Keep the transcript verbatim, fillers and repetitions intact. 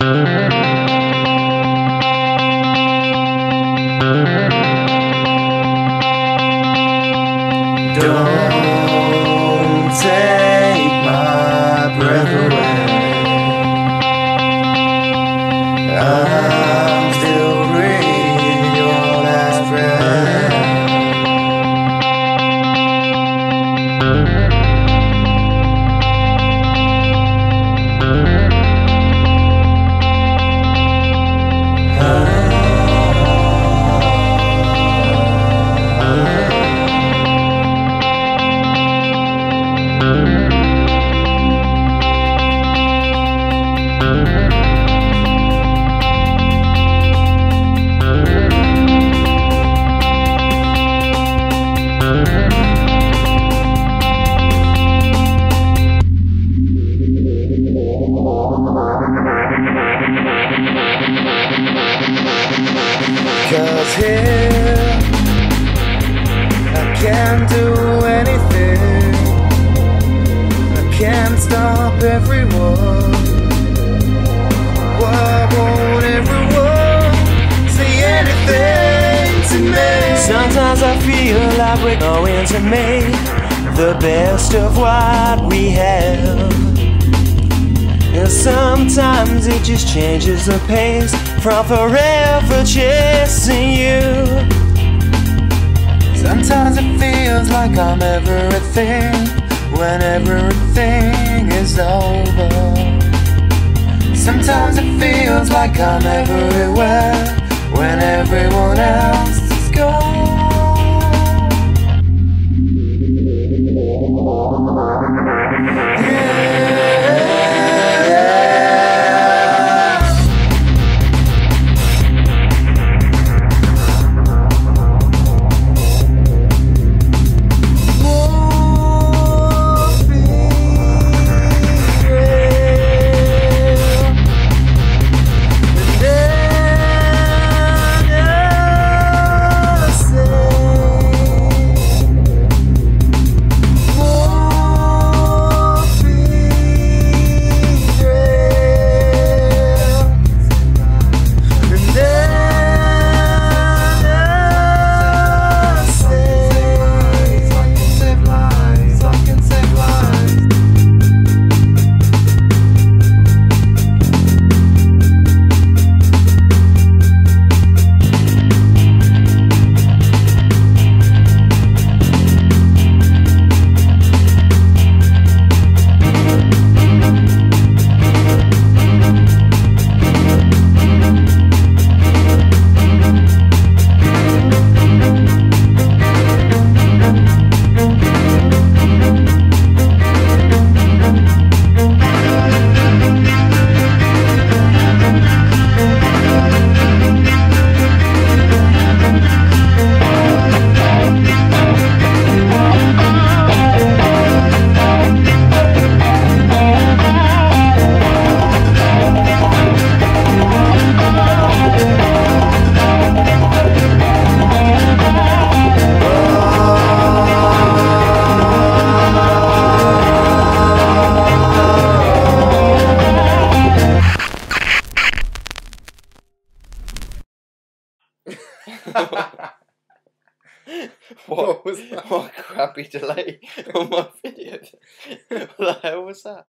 Don't take my breath away. I'm still breathing your last breath. Cause here I can't do anything. I can't stop everyone. Why won't everyone say anything to me? Sometimes I feel like we're going to make the best of what we have. And sometimes it just changes the pace from forever chasing you. Sometimes it feels like I'm everything when everything is over. Sometimes it feels like I'm everywhere when everyone else is gone. What, What was that? What crappy delay on my video? What the hell was that?